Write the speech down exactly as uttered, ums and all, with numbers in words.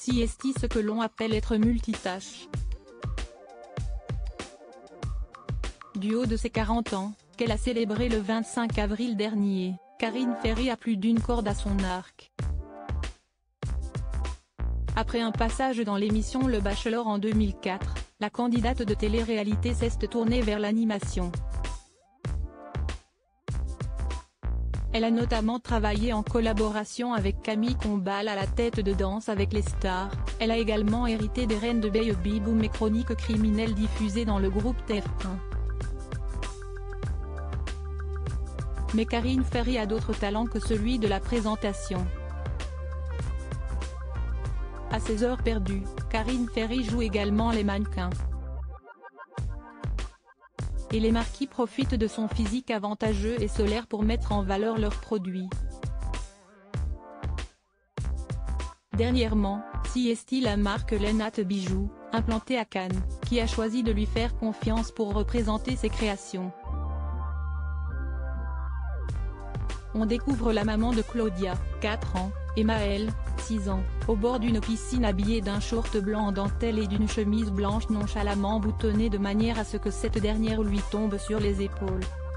Si est ce que l'on appelle être multitâche. Du haut de ses quarante ans, qu'elle a célébré le vingt-cinq avril dernier, Karine Ferry a plus d'une corde à son arc. Après un passage dans l'émission Le Bachelor en deux mille quatre, la candidate de télé-réalité s'est tournée vers l'animation. Elle a notamment travaillé en collaboration avec Camille Combal à la tête de Danse avec les stars. Elle a également hérité des rênes de Baby Boom et Chroniques criminelles diffusées dans le groupe T F un. Mais Karine Ferry a d'autres talents que celui de la présentation. À ses heures perdues, Karine Ferry joue également les mannequins. Et les marquis profitent de son physique avantageux et solaire pour mettre en valeur leurs produits. Dernièrement, Si est la marque Lennart Bijoux, implantée à Cannes, qui a choisi de lui faire confiance pour représenter ses créations. On découvre la maman de Claudia, quatre ans, et Maëlle, six ans, au bord d'une piscine habillée d'un short blanc en dentelle et d'une chemise blanche nonchalamment boutonnée de manière à ce que cette dernière lui tombe sur les épaules.